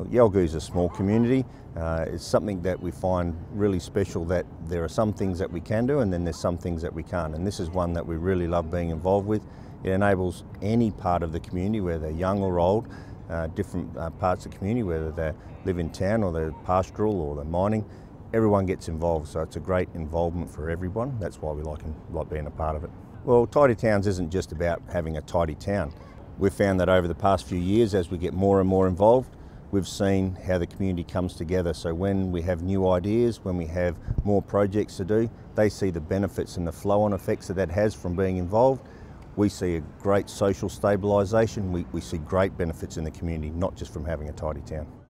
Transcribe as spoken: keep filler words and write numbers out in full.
Yalgoo is a small community. Uh, it's something that we find really special, that there are some things that we can do and then there's some things that we can't, and this is one that we really love being involved with. It enables any part of the community, whether they're young or old, uh, different uh, parts of the community, whether they live in town or they're pastoral or they're mining, everyone gets involved, so it's a great involvement for everyone. That's why we like, like being a part of it. Well, Tidy Towns isn't just about having a tidy town. We've found that over the past few years, as we get more and more involved, we've seen how the community comes together. So when we have new ideas, when we have more projects to do, they see the benefits and the flow-on effects that that has from being involved. We see a great social stabilisation. We, we see great benefits in the community, not just from having a tidy town.